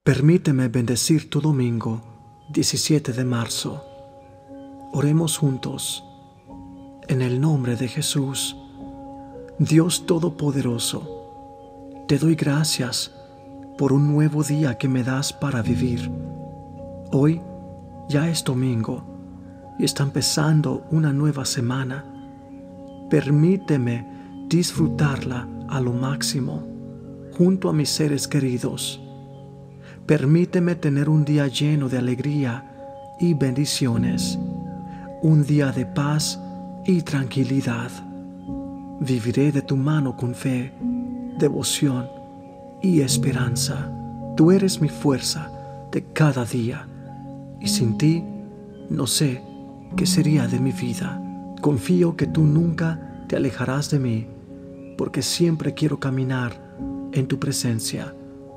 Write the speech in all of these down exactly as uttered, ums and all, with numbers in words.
Permíteme bendecir tu domingo, diecisiete de marzo. Oremos juntos. En el nombre de Jesús, Dios Todopoderoso, te doy gracias por un nuevo día que me das para vivir. Hoy ya es domingo y está empezando una nueva semana. Permíteme disfrutarla a lo máximo, junto a mis seres queridos. Permíteme tener un día lleno de alegría y bendiciones, un día de paz y tranquilidad. Viviré de tu mano con fe, devoción y esperanza. Tú eres mi fuerza de cada día, y sin ti no sé qué sería de mi vida. Confío que tú nunca te alejarás de mí, porque siempre quiero caminar en tu presencia.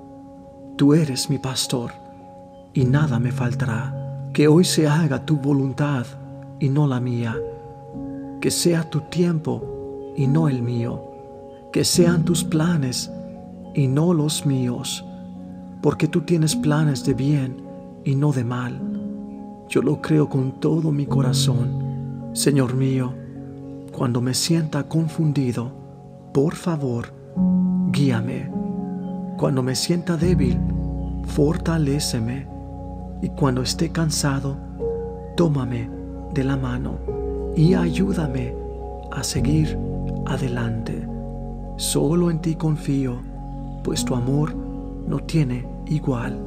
Tú eres mi pastor, y nada me faltará. Que hoy se haga tu voluntad y no la mía. Que sea tu tiempo y no el mío. Que sean tus planes y no los míos. Porque tú tienes planes de bien y no de mal. Yo lo creo con todo mi corazón. Señor mío, cuando me sienta confundido, por favor, guíame. Cuando me sienta débil, fortaléceme. Y cuando esté cansado, tómame de la mano y ayúdame a seguir adelante. Solo en ti confío, pues tu amor no tiene igual.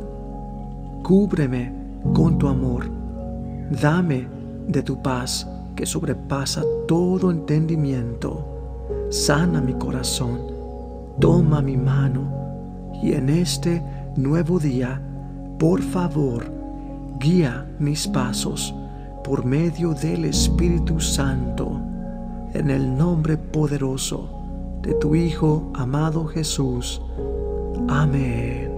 Cúbreme con tu amor. Dame de tu paz que sobrepasa todo entendimiento. Sana mi corazón. Toma mi mano. Y en este nuevo día, por favor, guía mis pasos por medio del Espíritu Santo, en el nombre poderoso de tu Hijo amado Jesús. Amén.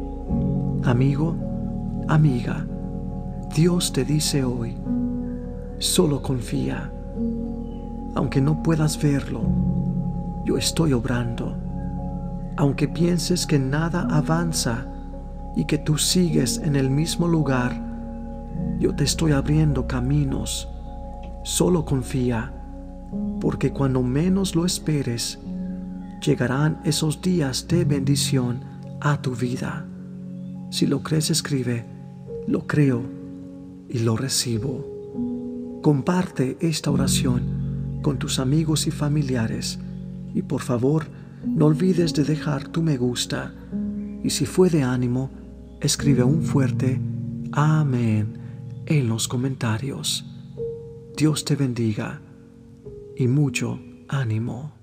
Amigo, amiga, Dios te dice hoy, solo confía. Aunque no puedas verlo, yo estoy obrando. Aunque pienses que nada avanza y que tú sigues en el mismo lugar, yo te estoy abriendo caminos. Solo confía, porque cuando menos lo esperes, llegarán esos días de bendición a tu vida. Si lo crees, escribe, lo creo y lo recibo. Comparte esta oración con tus amigos y familiares y por favor, no olvides de dejar tu me gusta y si fue de ánimo, escribe un fuerte amén en los comentarios. Dios te bendiga y mucho ánimo.